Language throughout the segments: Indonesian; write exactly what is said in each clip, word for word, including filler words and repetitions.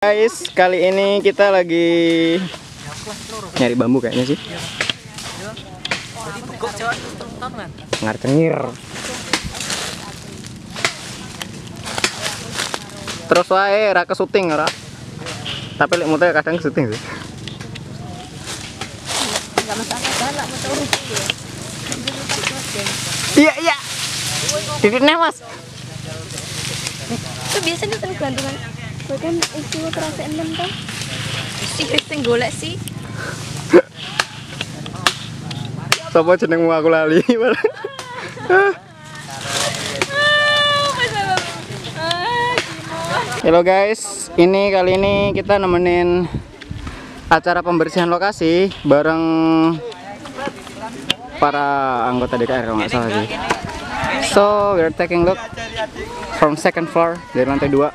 Guys, kali ini kita lagi nyari bambu kayaknya sih. Ngar-cengir. Terus wae ra ke syuting ora. Tapi lek motor kadang ke syuting sih. Enggak masalah, galak motor rugi ya. Iya, iya. Titiknya, Mas. Itu biasanya terus gantungan. Bahkan itu terasa endem kan. Sih sing golek sih. Sopo jenengmu aku lali. Halo guys, ini kali ini kita nemenin acara pembersihan lokasi bareng para anggota D K R kalau nggak salah sih. So we're taking look from second floor dari lantai dua.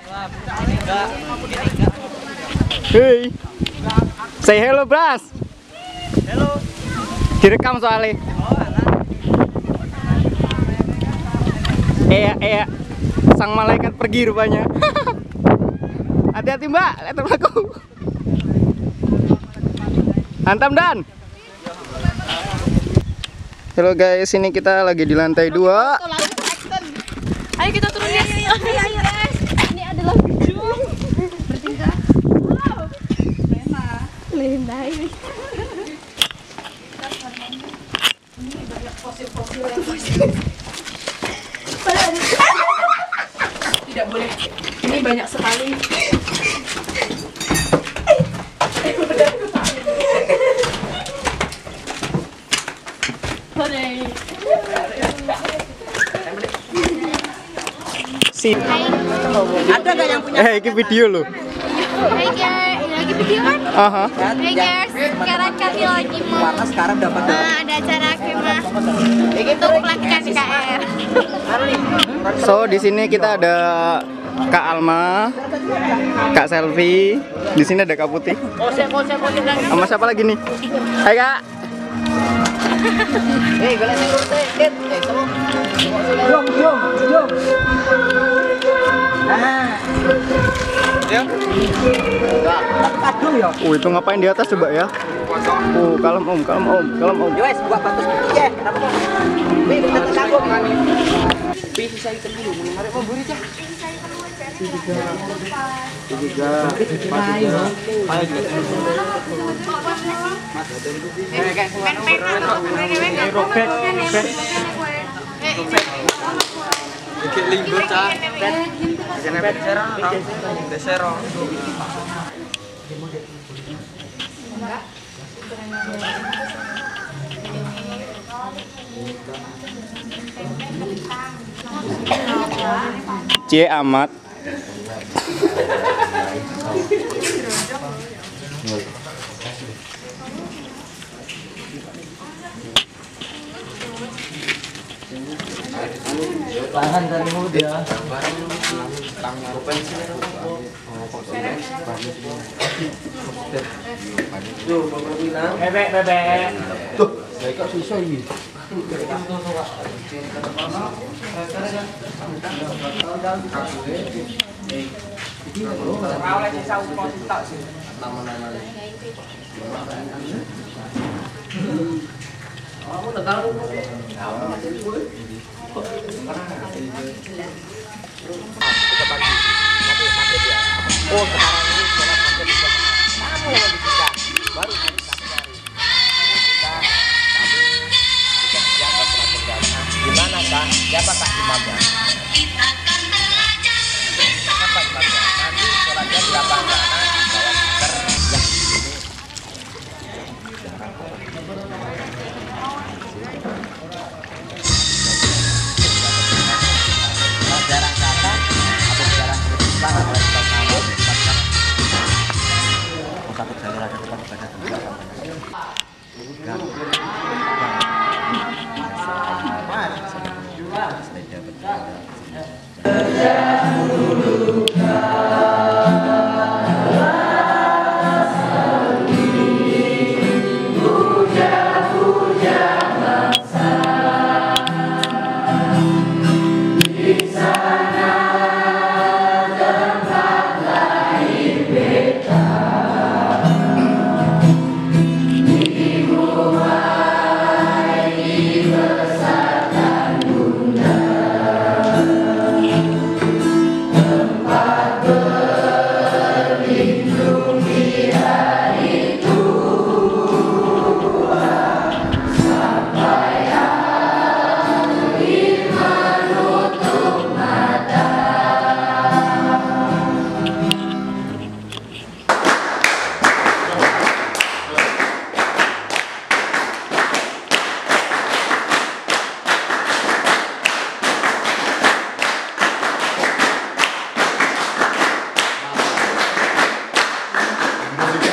Hey, say hello, Bras. Halo. Direkam soalnya. Iya, iya. Sang malaikat pergi rupanya. Hati-hati Mbak, lihat temen aku. Hantam Dan. Halo guys, ini kita lagi di lantai dua. Ayo kita turun ya. Ayo, ayo, ayo. Ini adalah gedung bertingkat. Wow. Lena. Lena ini. Ini banyak fosil-fosil yang tidak boleh. Ini banyak sekali. Si. Ada nggak yang punya? Eh, ini video loh. Hai guys, ini lagi video kan? Aha. Hai guys, sekarang kami lagi mau Warna sekarang dapat uh, ada acara kemah untuk pelatihan D K R. So di sini kita ada Kak Alma, Kak Selvi, di sini ada Kak Putih. Sama siapa lagi nih? Hai Kak. Eh, gue lagi urut deh. Eh, kamu. Jom, jom, jom. Nah. Ya. Enggak, kadung ya. Oh, itu ngapain di atas coba ya? Oh, kalem Om, kalem Om, kalem Om. Yo wes, buat batas putih ya. Kenapa kok? Wih, kita terkagum kan. Wih, bisa ikan dulu. Mari mau buri cah. Tiga. Tiga. Bikin limbur cah. Bikin serong. Serong. Cie amat. Tahan dari mulut ya. Bebek, bebek. Tuh, kok susah ini. Aku udah tahu. Oh, sekarang ini sekolah sampai di jam kamu yang lebih susah. Baru hari satu hari. Kita kami sudah siap setelah berjalan. Gimana Kak? Siapa Kak imamnya? Siapa imamnya? Nanti sholatnya di lapangan sana bawa speaker yang di sini. Kalau jarang kata atau jarang berbicara oleh sebab nama satu jalur ada tempat ibadah tempat gang gang sepeda berjalan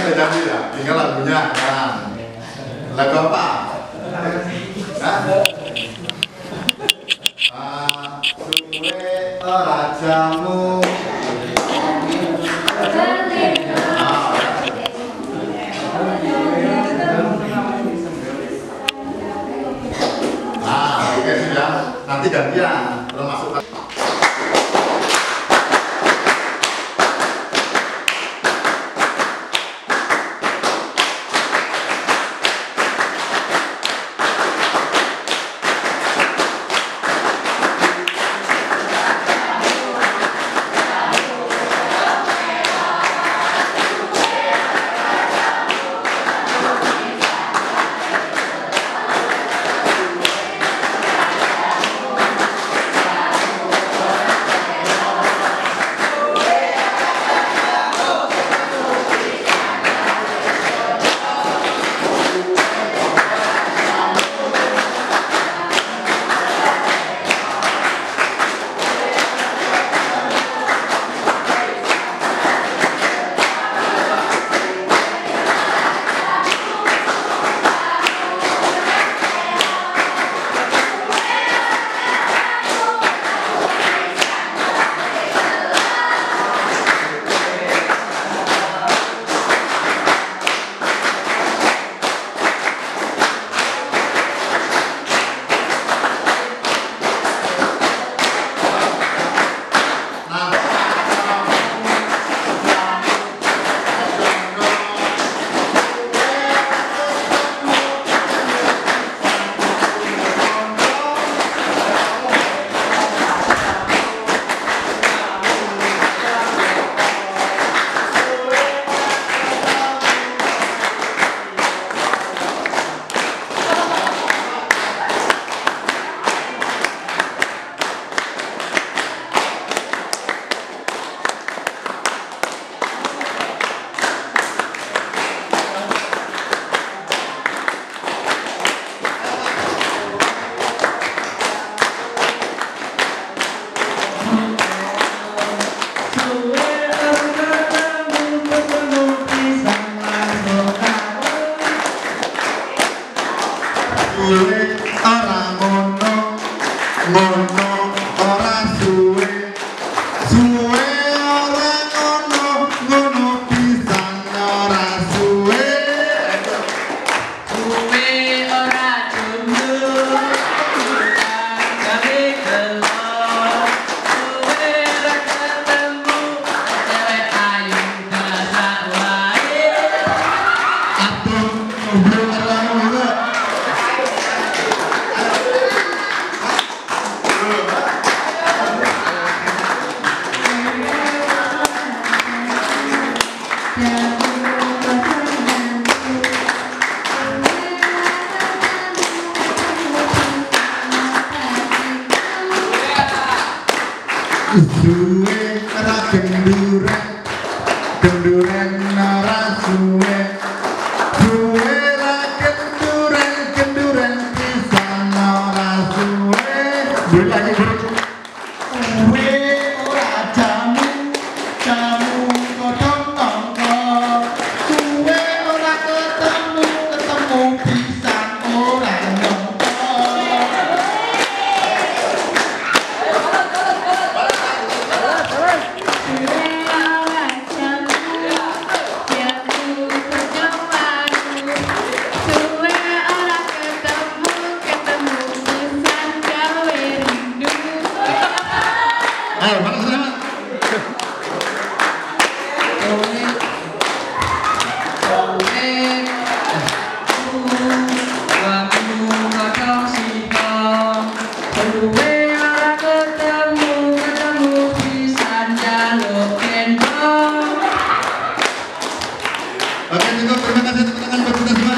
udah jadi ya, tinggal lagunya kan. Lagu apa? Hah? Ah, suwe rajamu. Ah, oke sudah. Nanti gantian, kalau masuk. Suwe ora genduren, genduren ora suwe. Suwe ora genduren, genduren pisan ora suwe. Beri lagi beri. Suwe ora jamu, jamu kodong tongko. Suwe ora ketemu, ketemu pisan ora nyongko. Ayo, mana sana? Oke, cukup. Terima kasih tepuk tangan buat kita semua.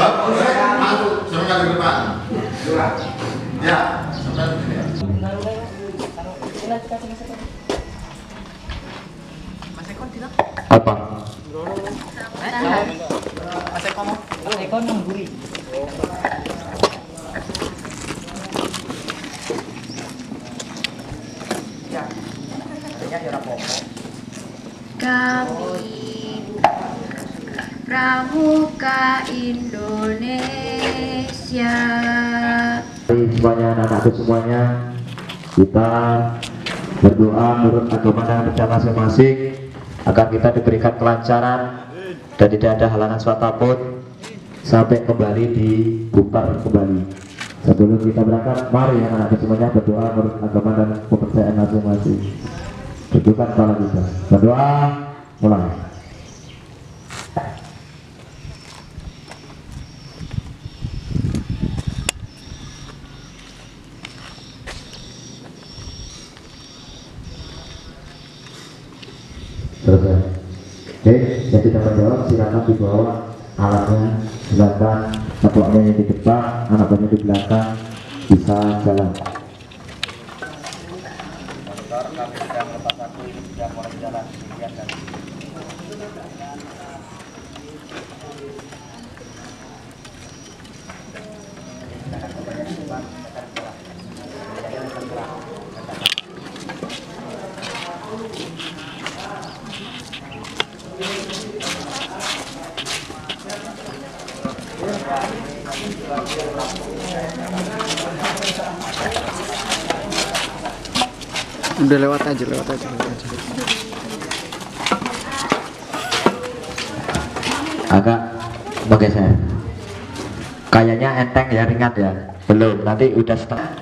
Jawab, masuk, sampai ke depan. Ya, sampai ke sini. Apa? Kami Pramuka Indonesia. Semuanya, anak-anakku semuanya, kita berdoa menurut agama dan percaya masing-masing agar kita diberikan kelancaran dan tidak ada halangan suatu apapun sampai kembali di Bupar kembali. Sebelum kita berangkat, mari anak-anakku semuanya berdoa menurut agama dan kepercayaan masing-masing. Tunjukkan kepala kita. Berdoa, mulai. Selesai. Oke, yang tidak menjawab silakan dibawa alatnya, silakan ketuanya yang di depan, anak buahnya di belakang bisa jalan. Kami sedang lepas satu ini sudah mulai jalan kegiatan. Udah lewat aja, lewat aja, lewat aja. Agak bergeser. Kayaknya enteng ya, ringan ya. Belum, nanti udah setengah.